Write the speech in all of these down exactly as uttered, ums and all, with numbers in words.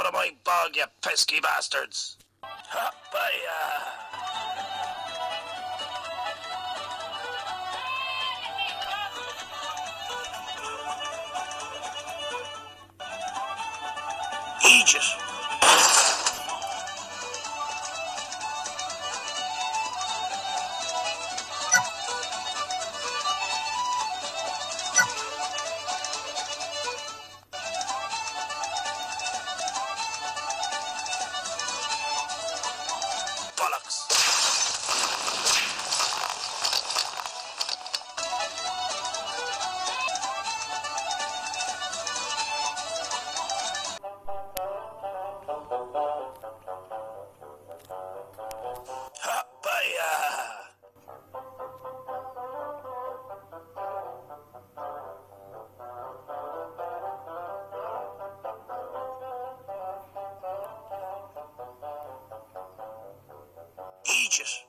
of my bog, you pesky bastards! Hiya! Eegit! Bollocks! Eegit!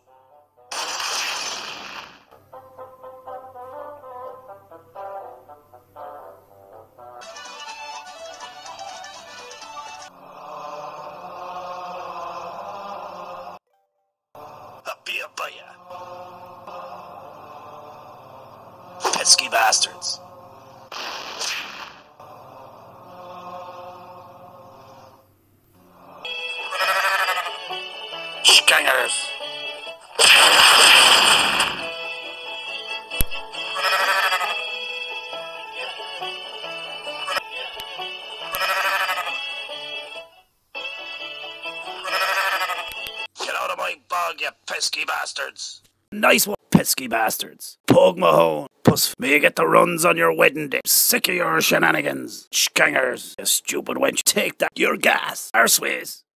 Hiya! Pesky bastards! Skangers! Get out of my bog, you pesky bastards! Nice one, pesky bastards. Pog Mahone, puss, may you get the runs on your wedding day. Sick of your shenanigans. Skangers, you stupid wench. Take that, your gas. Arseways.